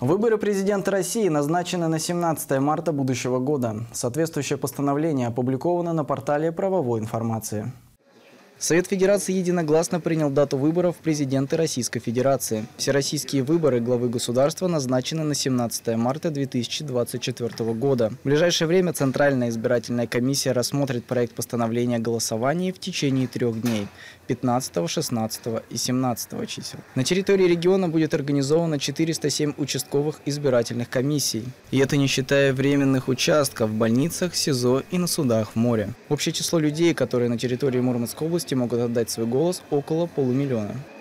Выборы президента России назначены на 17 марта будущего года. Соответствующее постановление опубликовано на портале правовой информации. Совет Федерации единогласно принял дату выборов президента Российской Федерации. Всероссийские выборы главы государства назначены на 17 марта 2024 года. В ближайшее время Центральная избирательная комиссия рассмотрит проект постановления о голосовании в течение 3 дней – 15, 16 и 17 чисел. На территории региона будет организовано 407 участковых избирательных комиссий. И это не считая временных участков в больницах, СИЗО и на судах в море. Общее число людей, которые на территории Мурманской области могут отдать свой голос, около 500 000.